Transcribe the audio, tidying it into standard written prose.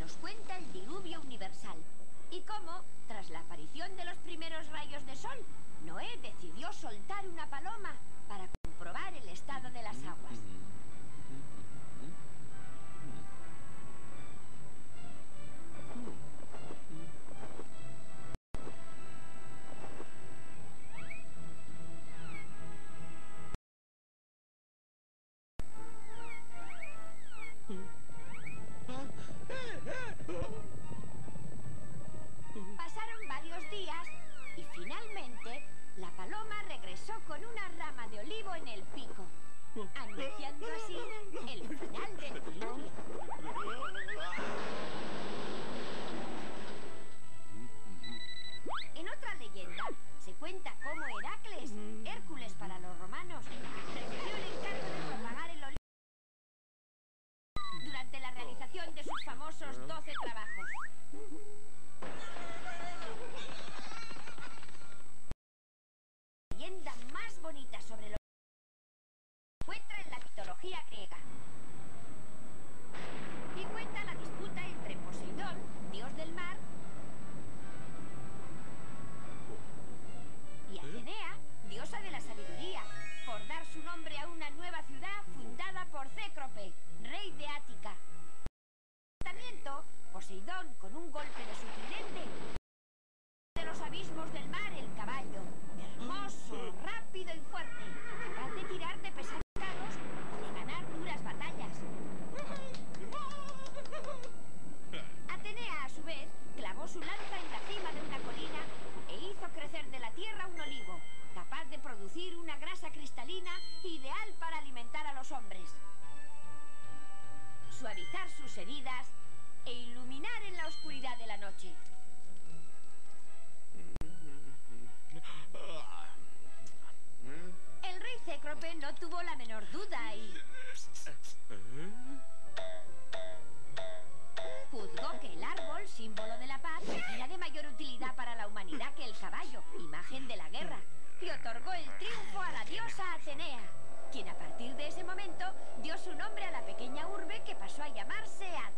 nos cuenta el diluvio universal y cómo, tras la aparición de los primeros rayos de sol, Noé decidió soltar una paloma para comprobar el estado de las aguas. Pasaron varios días y finalmente la paloma regresó con una rama de olivo en el pico, anunciando así el final del diluvio. En otra leyenda se cuenta cómo Heracles, Hércules para los romanos, recibió el encargo de propagar el olivo durante la realización de sus famosos 12 trabajos. La leyenda más bonita sobre el olivo se encuentra en la mitología griega y cuenta la disputa entre Poseidón, dios del mar, y Atenea, diosa de la sabiduría, por dar su nombre a una nueva ciudad fundada por Cécrope, rey de Ática. En el enfrentamiento, Poseidón, con un golpe de su tridente, de los abismos del mar el caballo, hermoso, rápido y fuerte, capaz de tirar de pesados carros y de ganar duras batallas. Atenea, a su vez, clavó su lanza en la cima de una colina e hizo crecer de la tierra un olivo, capaz de producir una grasa cristalina ideal para alimentar a los hombres, suavizar sus heridas e iluminar en la oscuridad de la noche. El rey Cécrope no tuvo la menor duda y juzgó que el árbol, símbolo de la paz, era de mayor utilidad para la humanidad que el caballo, imagen de la guerra, y otorgó el triunfo a la diosa Atenea, quien a partir de ese momento dio su nombre a la pequeña urbe que pasó a llamarse Atenas.